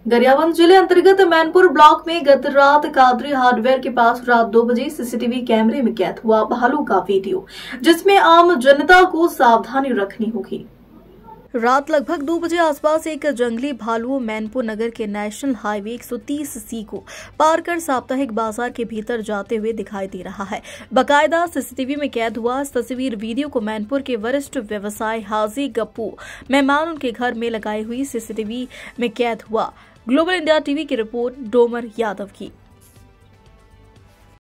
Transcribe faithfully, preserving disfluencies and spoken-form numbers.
गरियाबंद जिले अंतर्गत मैनपुर ब्लॉक में गत रात कादरी हार्डवेयर के पास रात दो बजे सीसीटीवी कैमरे में कैद हुआ भालू का वीडियो, जिसमें आम जनता को सावधानी रखनी होगी। रात लगभग दो बजे आसपास एक जंगली भालू मैनपुर नगर के नेशनल हाईवे एक सौ तीस सी को पार कर साप्ताहिक बाजार के भीतर जाते हुए दिखाई दे रहा है। बकायदा सीसीटीवी में कैद हुआ इस तस्वीर वीडियो को मैनपुर के वरिष्ठ व्यवसाय हाजी गप्पू मेहमान उनके घर में लगाई हुई सीसीटीवी में कैद हुआ। ग्लोबल इंडिया टीवी की रिपोर्ट डोमर यादव की।